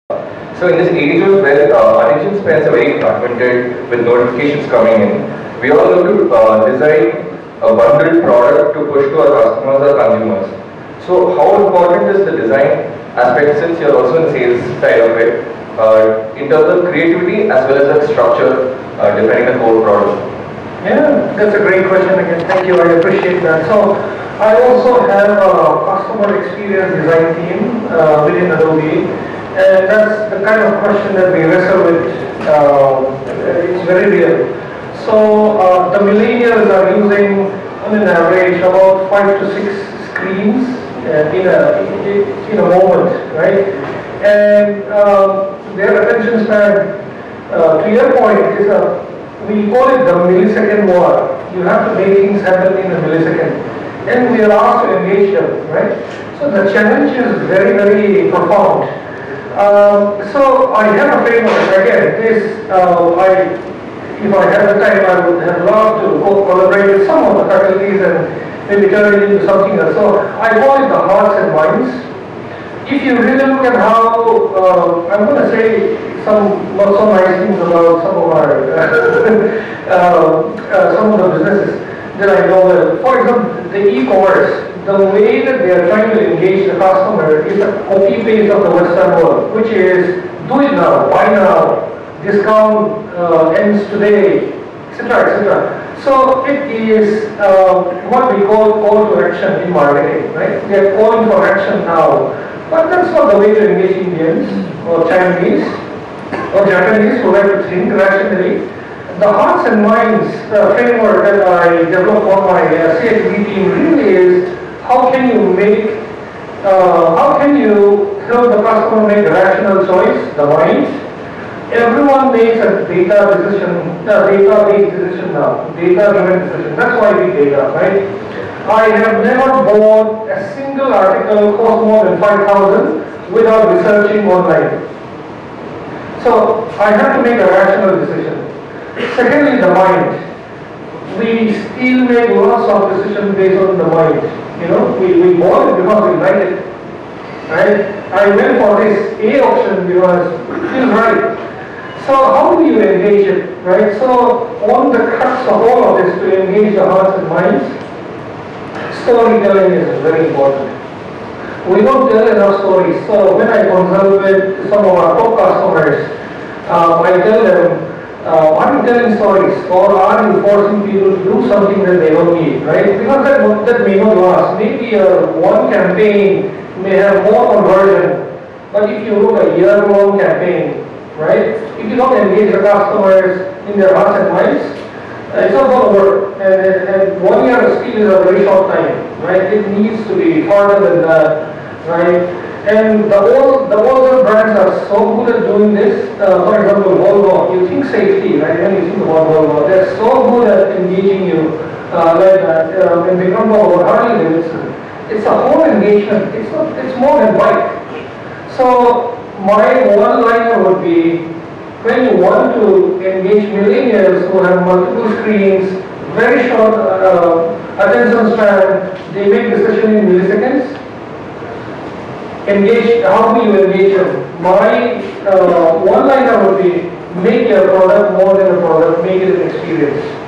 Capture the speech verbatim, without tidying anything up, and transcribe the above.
So in this age of where uh, attention spans are very fragmented with notifications coming in, we all have to uh, design a bundled product to push to our customers or consumers. So how important is the design aspect, since you're also in the sales side of it, uh, in terms of creativity as well as the structure uh, defining the core product? Yeah, that's a great question again. Thank you, I appreciate that. So I also have a customer experience design team uh, within Adobe. And that's the kind of question that we wrestle with. Uh, it's very real. So uh, the millennials are using, on an average, about five to six screens uh, in a in a moment, right? And uh, their attention span, uh, to your point, is a we call it the millisecond war. You have to make things happen in a millisecond, and we are asked to engage them, right? So the challenge is very very profound. Um, so I have a framework. Again, this uh, I, if I had the time, I would have loved to co collaborate with some of the faculties and maybe turn it into something else. So I call it the hearts and minds. If you really look at how uh, I'm going to say some not so nice things about some of our uh, uh, some of the businesses that I know. Well. For example, the e-commerce. The way that they are trying to engage the customer is a copy paste of the Western world, which is do it now, buy now, discount uh, ends today, et cetera, et cetera. So it is uh, what we call call to action in marketing, right? They are calling for action now, but that's not the way to engage Indians or Chinese or Japanese who like to think rationally. The hearts and minds uh, framework that I developed for my uh, C X D team really is how can you make, uh, how can you help the customer make a rational choice, the mind. Everyone makes a data decision, uh, data-based decision now, data-driven decision. That's why we data, right? I have never bought a single article cost more than five thousand without researching online. So I have to make a rational decision. Secondly, the mind. We still make lots of decisions based on the mind. You know, we, we bought it because we like it. Right? I went for this A option because it feels right. So how do you engage it? Right? So on the crux of all of this to engage the hearts and minds, storytelling is very important. We don't tell enough stories. So when I consult with some of our top customers, uh, I tell them, Uh, are you telling stories, or are you forcing people to do something that they don't need, right? Because that, that may not last. Maybe uh, one campaign may have more conversion, but if you look at a year-long campaign, right? If you don't engage the customers in their hearts and minds, uh, it's not going to work. And, and one year still is a very short time, right? It needs to be farther than that, right? And the old, the older brands are so good at doing this. Uh, for example, Volvo, you think safety, right? When you think about Volvo, they're so good at engaging you uh, like that. Uh, when we come about Harley Davidson, it's a whole engagement. It's not, it's more than bike. So my one-liner would be, when you want to engage millennials who have multiple screens, very short uh, attention span, they make decisions in milliseconds. Engage, how do you engage them? My uh, one liner would be, make your product more than a product, make it an experience.